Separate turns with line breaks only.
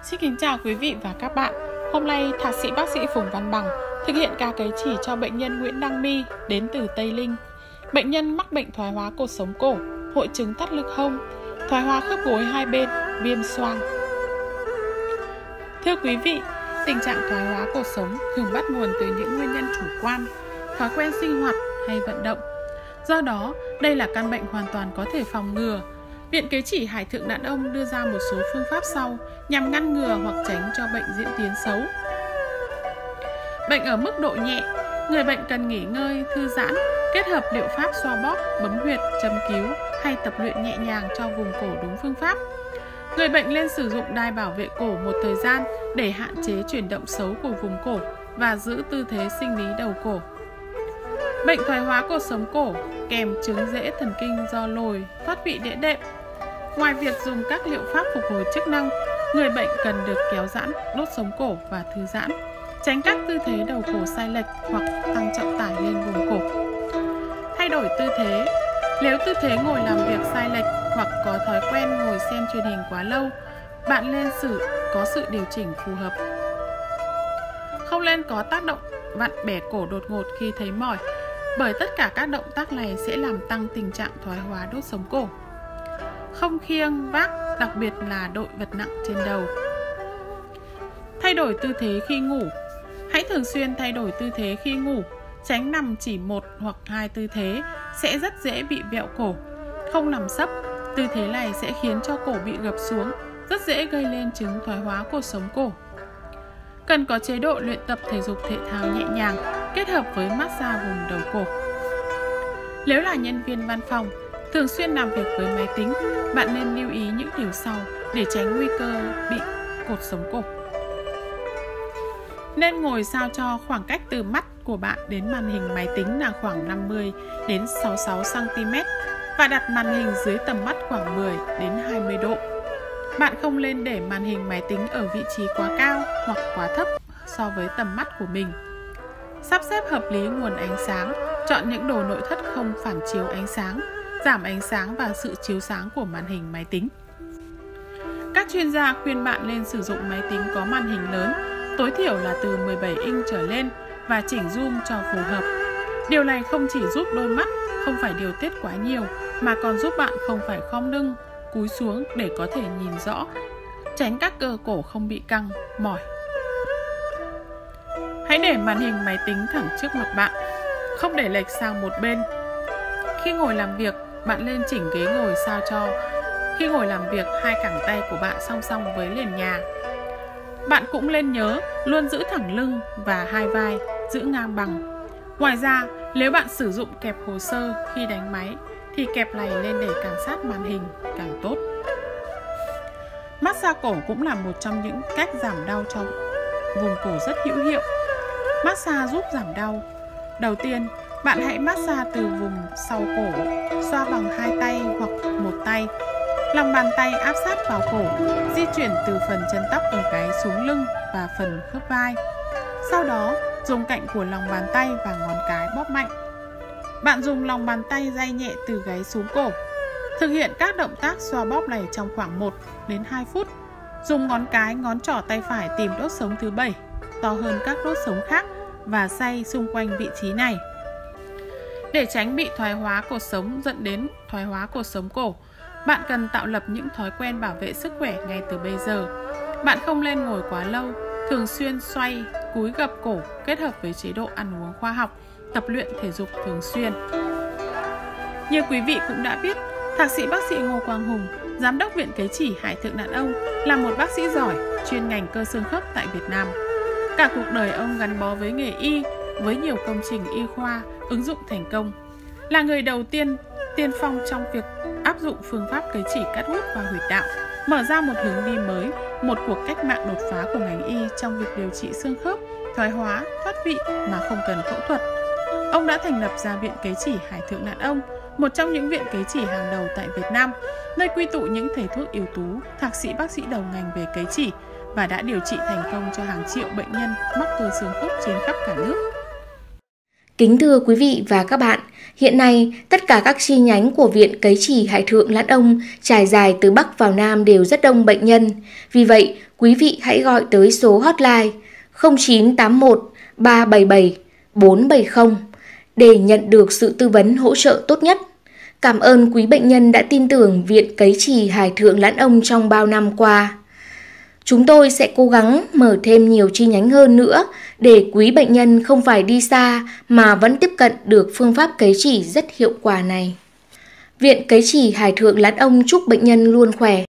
Xin kính chào quý vị và các bạn. Hôm nay, Thạc sĩ bác sĩ Phùng Văn Bằng thực hiện ca cấy chỉ cho bệnh nhân Nguyễn Đăng My đến từ Tây Ninh. Bệnh nhân mắc bệnh thoái hóa cột sống cổ, hội chứng thắt lưng hông, thoái hóa khớp gối hai bên, viêm xoang. Thưa quý vị, tình trạng thoái hóa cột sống thường bắt nguồn từ những nguyên nhân chủ quan, thói quen sinh hoạt hay vận động. Do đó, đây là căn bệnh hoàn toàn có thể phòng ngừa. Viện Cấy chỉ Hải Thượng Đàn Ông đưa ra một số phương pháp sau nhằm ngăn ngừa hoặc tránh cho bệnh diễn tiến xấu. Bệnh ở mức độ nhẹ, người bệnh cần nghỉ ngơi, thư giãn, kết hợp liệu pháp xoa bóp, bấm huyệt, châm cứu hay tập luyện nhẹ nhàng cho vùng cổ đúng phương pháp. Người bệnh nên sử dụng đai bảo vệ cổ một thời gian để hạn chế chuyển động xấu của vùng cổ và giữ tư thế sinh lý đầu cổ. Bệnh thoái hóa cột sống cổ kèm chứng rễ thần kinh do lồi, thoát vị đĩa đệm. Ngoài việc dùng các liệu pháp phục hồi chức năng, người bệnh cần được kéo giãn đốt sống cổ và thư giãn, tránh các tư thế đầu cổ sai lệch hoặc tăng trọng tải lên vùng cổ. Thay đổi tư thế. Nếu tư thế ngồi làm việc sai lệch hoặc có thói quen ngồi xem truyền hình quá lâu, bạn nên có sự điều chỉnh phù hợp. Không nên có tác động vặn bẻ cổ đột ngột khi thấy mỏi, bởi tất cả các động tác này sẽ làm tăng tình trạng thoái hóa đốt sống cổ. Không khiêng, vác, đặc biệt là đội vật nặng trên đầu. Thay đổi tư thế khi ngủ. Hãy thường xuyên thay đổi tư thế khi ngủ, tránh nằm chỉ một hoặc hai tư thế sẽ rất dễ bị vẹo cổ. Không nằm sấp, tư thế này sẽ khiến cho cổ bị gập xuống, rất dễ gây lên chứng thoái hóa cột sống cổ. Cần có chế độ luyện tập thể dục thể thao nhẹ nhàng kết hợp với massage vùng đầu cổ. Nếu là nhân viên văn phòng, thường xuyên làm việc với máy tính, bạn nên lưu ý những điều sau để tránh nguy cơ bị cột sống cổ. Nên ngồi sao cho khoảng cách từ mắt của bạn đến màn hình máy tính là khoảng 50 đến 66 cm và đặt màn hình dưới tầm mắt khoảng 10 đến 20 độ. Bạn không nên để màn hình máy tính ở vị trí quá cao hoặc quá thấp so với tầm mắt của mình. Sắp xếp hợp lý nguồn ánh sáng, chọn những đồ nội thất không phản chiếu ánh sáng, giảm ánh sáng và sự chiếu sáng của màn hình máy tính. Các chuyên gia khuyên bạn nên sử dụng máy tính có màn hình lớn, tối thiểu là từ 17 inch trở lên và chỉnh zoom cho phù hợp. Điều này không chỉ giúp đôi mắt không phải điều tiết quá nhiều mà còn giúp bạn không phải khom lưng, cúi xuống để có thể nhìn rõ, tránh các cơ cổ không bị căng, mỏi. Hãy để màn hình máy tính thẳng trước mặt bạn, không để lệch sang một bên. Khi ngồi làm việc, bạn nên chỉnh ghế ngồi sao cho khi ngồi làm việc hai cẳng tay của bạn song song với nền nhà. Bạn cũng nên nhớ luôn giữ thẳng lưng và hai vai giữ ngang bằng. Ngoài ra, nếu bạn sử dụng kẹp hồ sơ khi đánh máy thì kẹp này lên để càng sát màn hình càng tốt. Massage cổ cũng là một trong những cách giảm đau cho vùng cổ rất hữu hiệu. Massage giúp giảm đau. Đầu tiên, bạn hãy massage từ vùng sau cổ, xoa bằng hai tay hoặc một tay. Lòng bàn tay áp sát vào cổ, di chuyển từ phần chân tóc ở gáy xuống lưng và phần khớp vai. Sau đó, dùng cạnh của lòng bàn tay và ngón cái bóp mạnh. Bạn dùng lòng bàn tay day nhẹ từ gáy xuống cổ. Thực hiện các động tác xoa bóp này trong khoảng 1 đến 2 phút. Dùng ngón cái, ngón trỏ tay phải tìm đốt sống thứ 7, to hơn các đốt sống khác và day xung quanh vị trí này. Để tránh bị thoái hóa cột sống dẫn đến thoái hóa cột sống cổ, bạn cần tạo lập những thói quen bảo vệ sức khỏe ngay từ bây giờ. Bạn không nên ngồi quá lâu, thường xuyên xoay, cúi gập cổ kết hợp với chế độ ăn uống khoa học, tập luyện thể dục thường xuyên. Như quý vị cũng đã biết, Thạc sĩ bác sĩ Ngô Quang Hùng, Giám đốc Viện Cấy chỉ Hải Thượng Đàn Ông, là một bác sĩ giỏi chuyên ngành cơ xương khớp tại Việt Nam. Cả cuộc đời ông gắn bó với nghề y, với nhiều công trình y khoa ứng dụng thành công. Là người đầu tiên tiên phong trong việc áp dụng phương pháp cấy chỉ cắt hút vào huyệt đạo, mở ra một hướng đi mới, một cuộc cách mạng đột phá của ngành y trong việc điều trị xương khớp, thoái hóa, thoát vị mà không cần phẫu thuật. Ông đã thành lập ra Viện Cấy chỉ Hải Thượng Đàn Ông, một trong những viện cấy chỉ hàng đầu tại Việt Nam, nơi quy tụ những thầy thuốc ưu tú, thạc sĩ bác sĩ đầu ngành về cấy chỉ và đã điều trị thành công cho hàng triệu bệnh nhân mắc cơ xương khớp trên khắp cả nước.
Kính thưa quý vị và các bạn, hiện nay tất cả các chi nhánh của Viện Cấy Chỉ Hải Thượng Lãn Ông trải dài từ Bắc vào Nam đều rất đông bệnh nhân. Vì vậy, quý vị hãy gọi tới số hotline 0981 377 470 để nhận được sự tư vấn hỗ trợ tốt nhất. Cảm ơn quý bệnh nhân đã tin tưởng Viện Cấy Chỉ Hải Thượng Lãn Ông trong bao năm qua. Chúng tôi sẽ cố gắng mở thêm nhiều chi nhánh hơn nữa để quý bệnh nhân không phải đi xa mà vẫn tiếp cận được phương pháp cấy chỉ rất hiệu quả này. Viện Cấy Chỉ Hải Thượng Lãn Ông chúc bệnh nhân luôn khỏe.